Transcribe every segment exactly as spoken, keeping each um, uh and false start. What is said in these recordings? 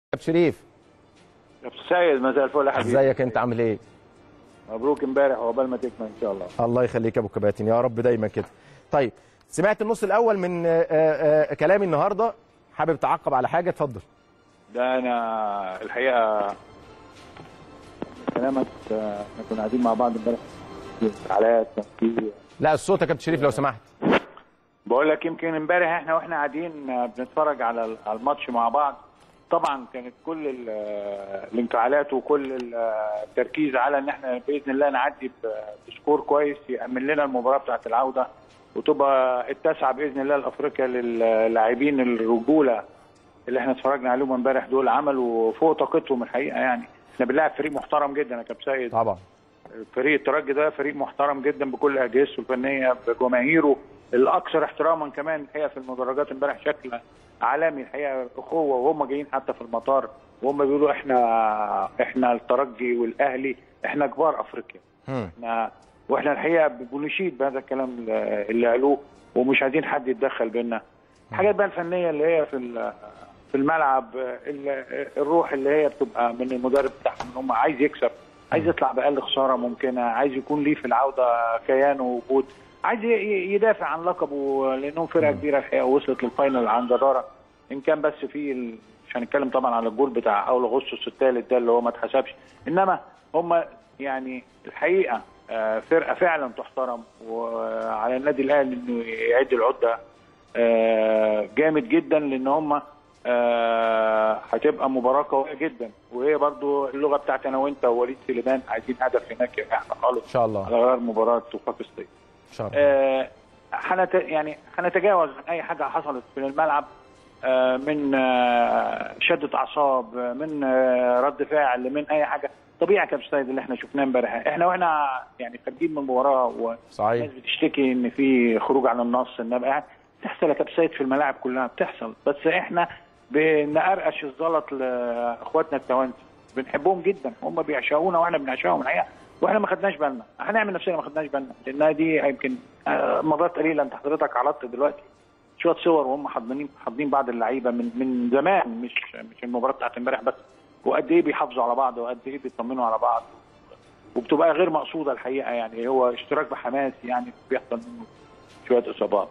كابتن شريف. كابتن سيد مساء الفل يا حبيبي. ازيك انت عامل ايه؟ مبروك امبارح وعقبال ما تكمل ان شاء الله. الله يخليك يا ابو كباتن، يا رب دايما كده. طيب سمعت النص الاول من آآ آآ كلامي النهارده، حابب تعقب على حاجه؟ اتفضل. ده انا الحقيقه كلامك احنا كنا قاعدين مع بعض امبارح على تنفيذ. لا الصوت يا كابتن شريف لو سمحت. بقول لك يمكن امبارح احنا واحنا قاعدين بنتفرج على الماتش مع بعض، طبعا كانت كل الانفعالات وكل التركيز على ان احنا باذن الله نعدي بسكور كويس يامن لنا المباراه بتاعه العوده وتبقى التاسعه باذن الله لافريقيا للاعبين الرجوله اللي احنا اتفرجنا عليهم امبارح. دول عملوا فوق طاقتهم الحقيقه، يعني احنا بنلاعب فريق محترم جدا يا كابتن سيد. طبعا فريق الترجي ده فريق محترم جدا بكل اجهزته الفنيه بجماهيره الاكثر احتراما كمان الحقيقه في المدرجات امبارح بشكل عالمي الحقيقه، اخوه وهم جايين حتى في المطار وهم بيقولوا احنا احنا الترجي والاهلي احنا كبار افريقيا. احنا واحنا الحقيقه بنشيد بهذا الكلام اللي قالوه ومش عايزين حد يتدخل بينا. الحاجات بقى الفنيه اللي هي في في الملعب، الروح اللي هي بتبقى من المدرب بتاعهم ان هم عايز يكسب، عايز يطلع باقل خساره ممكنه، عايز يكون ليه في العوده كيان ووجود، عايز يدافع عن لقبه لانهم فرقه كبيره الحقيقه ووصلت للفاينل عن جداره. ان كان بس في ال... مش هنتكلم طبعا على الجول بتاع اول اغسطس الثالث ده اللي هو ما اتحسبش، انما هم يعني الحقيقه فرقه فعلا تحترم، وعلى النادي الاهلي انه يعد العده جامد جدا لان هم هتبقى مباراه قويه جدا. وهي برضو اللغه بتاعت انا وانت ووليد سليمان عايزين هدف هناك احنا خالص ان شاء الله على غير مباراه وفاق الصيف ان شاء الله. آه حنت يعني هنتجاوز عن اي حاجه حصلت في الملعب، آه من آه شده اعصاب، من آه رد فعل، من اي حاجه طبيعي يا كابتن سيد اللي احنا شفناه امبارح. احنا واحنا يعني خارجين من المباراه والناس بتشتكي ان في خروج عن النص، انما يعني بتحصل يا كابتن سيد في الملاعب كلها بتحصل، بس احنا بنقرقش الزلط لاخواتنا التوانسه، بنحبهم جدا، هم بيعشقونا واحنا بنعشقهم الحقيقه، واحنا ما خدناش بالنا، هنعمل نفسنا ما خدناش بالنا، لانها دي يمكن مرات قليله. انت حضرتك عرضت دلوقتي شويه صور وهم حاضنين حاضنين بعض اللعيبه من من زمان، مش مش المباراه بتاعت امبارح بس، وقد ايه بيحافظوا على بعض وقد ايه بيطمنوا على بعض، وبتبقى غير مقصوده الحقيقه، يعني هو اشتراك بحماس يعني بيحصل منه شويه اصابات.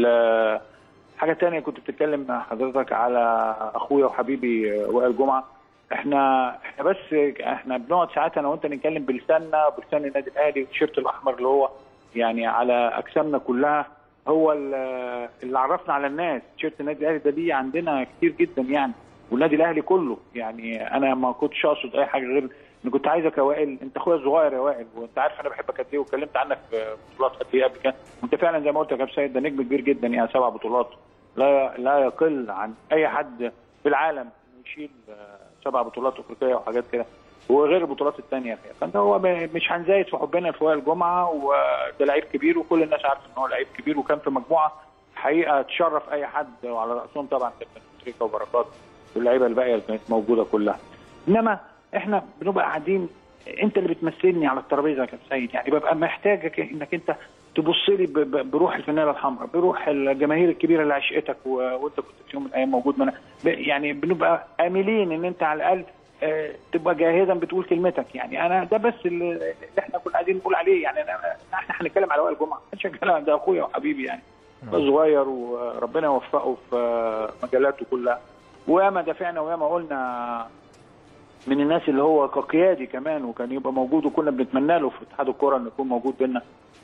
حاجه ثانيه كنت بتتكلم مع حضرتك على اخويا وحبيبي وائل جمعه، احنا احنا بس احنا بنقعد ساعات انا وانت نتكلم بلساننا بلسان النادي الاهلي، والتيشيرت الاحمر اللي هو يعني على اجسامنا كلها هو اللي عرفنا على الناس. تيشيرت النادي الاهلي ده دي عندنا كتير جدا يعني، والنادي الاهلي كله، يعني انا ما كنتش اقصد اي حاجه غير ان كنت عايزك يا وائل، انت اخويا الصغير يا وائل، وانت عارف انا بحبك قد ايه واتكلمت عنك في بطولات قد ايه قبل كده، وانت فعلا زي ما قلت يا كابتن سيد ده نجم كبير جدا، يعني سبع بطولات لا لا يقل عن اي حد في العالم يشيل سبع بطولات افريقيه وحاجات كده، وغير البطولات الثانيه. فانت هو مش هنزايد في حبنا في وائل جمعه، وده لعيب كبير وكل الناس عارفه ان هو لعيب كبير، وكان في مجموعه حقيقه تشرف اي حد، وعلى راسهم طبعا كابتن تريكا وبركات واللعيبه الباقيه اللي كانت موجوده كلها. انما احنا بنبقى قاعدين، انت اللي بتمثلني على الترابيزه يا كابتن سيد، يعني ببقى محتاجك انك انت تبص لي بروح الفانيله الحمراء، بروح الجماهير الكبيره اللي عشقتك وانت كنت في يوم من الايام موجود معانا، يعني بنبقى املين ان انت على الاقل اه تبقى جاهزا بتقول كلمتك. يعني انا ده بس اللي احنا كنا قاعدين نقول عليه، يعني احنا هنتكلم على وائل جمعه، مش هنتكلم، ده اخويا وحبيبي يعني صغير وربنا يوفقه في مجالاته كلها، وياما دافعنا وياما قلنا من الناس اللي هو كقيادي كمان وكان يبقى موجود، وكنا بنتمنى له في اتحاد الكوره انه يكون موجود بينا.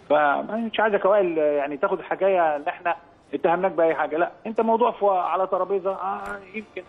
فمش عايزك يا وائل يعني تاخد الحكايه ان احنا اتهمناك باي حاجه، لا انت موضوع على ترابيزه آه يمكن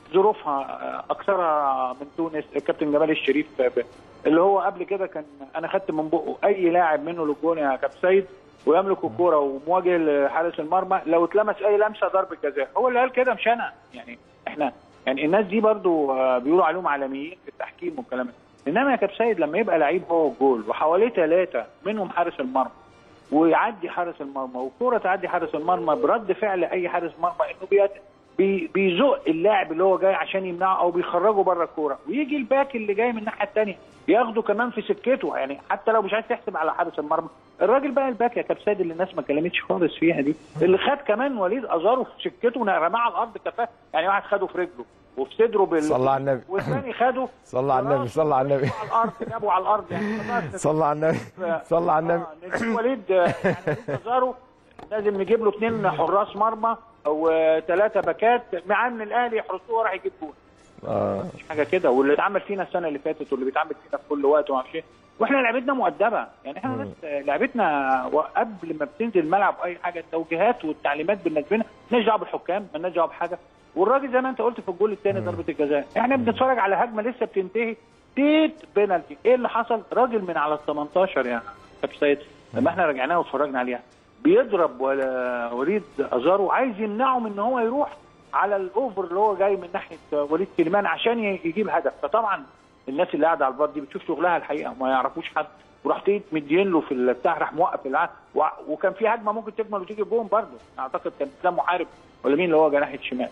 ظروفها اكثرها من تونس. الكابتن جمال الشريف اللي هو قبل كده كان انا خدت من بقه اي لاعب منه للجون يا كابتن سيد ويملك الكوره ومواجه لحارس المرمى لو اتلمس اي لمسه ضربه جزاء، هو اللي قال كده مش انا. يعني احنا يعني الناس دي برضو بيقولوا عليهم عالميين في التحكيم والكلام ده، انما يا كابتن سيد لما يبقى لعيب هو الجول وحواليه ثلاثه منهم حارس المرمى ويعدي حارس المرمى والكوره تعدي حارس المرمى برد فعل اي حارس مرمى انه بي بيزق اللاعب اللي هو جاي عشان يمنعه او بيخرجه بره الكوره، ويجي الباك اللي جاي من الناحيه الثانيه ياخده كمان في سكته، يعني حتى لو مش عايز تحسب على حارس المرمى الراجل بقى الباك يا كابتن سيد اللي الناس ما كلمتش خالص فيها دي، اللي خد كمان وليد ازارو في سكته ورماه على الارض كفاه، يعني واحد خده في رجله وفي صدره بال صلى على النبي. والثاني خده صلى على النبي صلى على النبي على الارض، جابه على الارض يعني. صلى على النبي صلى على النبي. آه وليد يعني وليد أزارو لازم نجيب له اثنين حراس مرمى او ثلاثه باكات، مع ان الاهلي يحرسوه وراح يجيب جول. اه مش حاجه كده، واللي اتعمل فينا السنه اللي فاتت واللي بيتعمل فينا في كل وقت وما اعرفش ايه، واحنا لعبتنا مؤدبه يعني. احنا بس لعبتنا قبل ما بتنزل الملعب اي حاجه، التوجيهات والتعليمات بالنسبه لنا مالناش دعوه بالحكام، مالناش دعوه بحاجه. والراجل زي ما انت قلت في الجول الثاني ضربه الجزاء، احنا بنتفرج على هجمه لسه بتنتهي تيت بينالتي، ايه اللي حصل؟ راجل من على ال تمنتاشر يعني كابتن سيد لما احنا رجعناه واتفرجنا عليها بيضرب ولا وليد أزارو، عايز يمنعه من ان هو يروح على الاوفر اللي هو جاي من ناحيه وليد سليمان عشان يجيب هدف. فطبعا الناس اللي قاعده على الفار دي بتشوف شغلها الحقيقه وما يعرفوش حد، ورحت مدين له في البتاع، راح موقف العقد، وكان في هجمه ممكن تكمل وتيجي بوم برضه، اعتقد كان اسلام محارب ولا مين اللي هو جناح الشمال.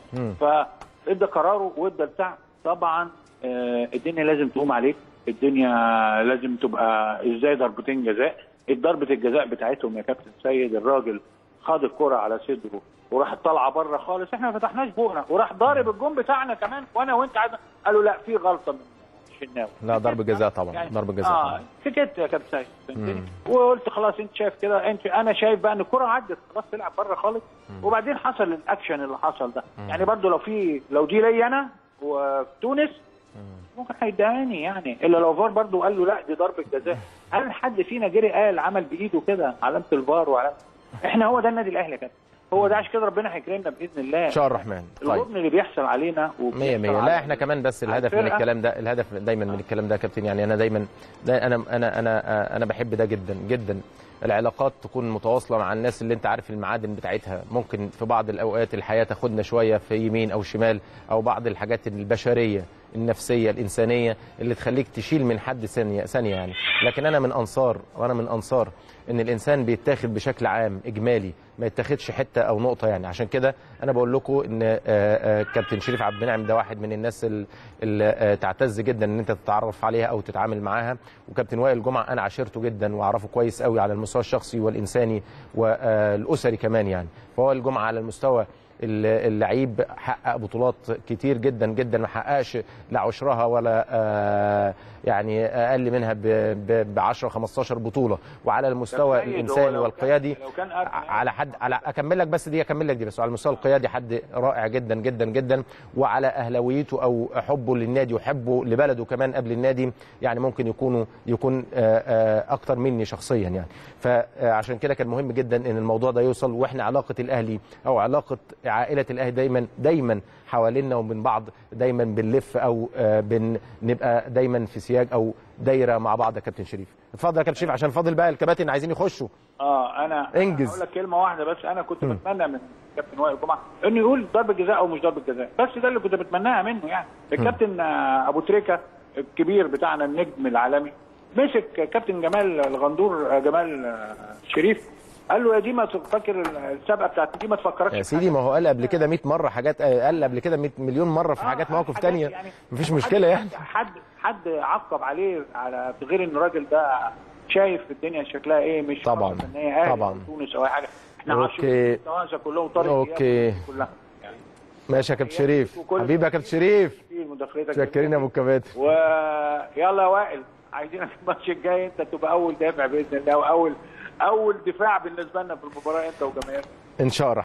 فادى قراره وادى بتاع. طبعا آه الدنيا لازم تقوم عليك، الدنيا لازم تبقى ازاي ضربتين جزاء. ضربه الجزاء بتاعتهم يا كابتن سيد، الراجل خد الكره على صدره وراح طالعه بره خالص، احنا ما فتحناش بوقنا، وراح ضارب الجون بتاعنا كمان، وانا وانت عايز قالوا لا في غلطه من الشناوي. لا ضرب جزاء طبعا يعني، ضرب جزاء اه طبعا. سكت يا كابتن سيد، وقلت خلاص انت شايف كده، انت انا شايف بقى ان الكره عدت خلاص تلعب بره خالص. مم. وبعدين حصل الاكشن اللي حصل ده. مم. يعني برضو لو في لو دي لي انا وفي تونس ممكن هيداني يعني، الا لو فار برضو قال له لا دي ضربه جزاء. هل حد فينا جري قال عمل بايده كده علامه الفار وعلامه؟ احنا هو ده النادي الاهلي كده، هو ده عشان كده ربنا هيكرمنا باذن الله ان شاء الله الرحمن. طيب الغبن اللي بيحصل علينا مية مية. لا احنا كمان بس الهدف من الكلام ده، الهدف دايما من الكلام ده يا كابتن يعني، انا دايما دا انا انا انا انا بحب ده جدا جدا. العلاقات تكون متواصله مع الناس اللي انت عارف المعادن بتاعتها، ممكن في بعض الاوقات الحياه تاخدنا شويه في يمين او شمال، او بعض الحاجات البشريه النفسيه الانسانيه اللي تخليك تشيل من حد ثانيه ثانيه يعني. لكن انا من انصار وانا من انصار ان الانسان بيتاخد بشكل عام اجمالي، ما يتاخدش حته او نقطه يعني. عشان كده انا بقول لكم ان كابتن شريف عبد المنعم ده واحد من الناس اللي تعتز جدا ان انت تتعرف عليها او تتعامل معاها. وكابتن وائل جمعه انا عاشرته جدا واعرفه كويس قوي على المستوى الشخصي والانساني والاسري كمان يعني. فهو الجمعه على المستوى اللعيب حقق بطولات كتير جدا جدا، ما حققش لا عشرها ولا آه يعني اقل منها ب عشرة خمستاشر بطوله. وعلى المستوى الانساني والقيادي على حد على اكمل لك بس دي اكمل لك دي بس على المستوى القيادي حد رائع جدا جدا جدا. وعلى اهلاويته او حبه للنادي وحبه لبلده كمان قبل النادي يعني ممكن يكونوا يكون اكتر مني شخصيا يعني. فعشان كده كان مهم جدا ان الموضوع ده يوصل. واحنا علاقه الاهلي او علاقه عائله الاهلي دايما دايما حوالينا ومن بعض، دايما بنلف او بنبقى دايما في سياج او دايره مع بعض. يا كابتن شريف اتفضل يا كابتن شريف عشان فاضل بقى الكباتن عايزين يخشوا. اه انا انجز. هقول لك كلمه واحده بس، انا كنت م. بتمنى من كابتن وائل جمعه انه يقول ضربه جزاء او مش ضربه جزاء، بس ده اللي كنت بتمناها منه يعني. الكابتن ابو تريكه الكبير بتاعنا النجم العالمي مسك كابتن جمال الغندور جمال شريف قال له يا دي ما فاكر السابقه بتاعت دي ما تفكركش يا سيدي، ما هو قال قبل كده مية مره حاجات، قال قبل كده مية مليون مره في حاجات مواقف ثانيه يعني مفيش مشكله يعني. حد حد عقب عليه على غير ان الراجل ده شايف الدنيا شكلها ايه، مش طبعا ان هي طبعا تونس او اي حاجه. احنا اوكي كلهم طارق اوكي كلها يعني. ماشي يا كابتن شريف حبيبي يا كابتن شريف، شكرين يا ابو الكباتن. ويلا يا وائل عايزينك الماتش الجاي انت تبقى اول دافع باذن الله، واول اول دفاع بالنسبه لنا في المباراه انت وجماهيرنا ان شاء الله.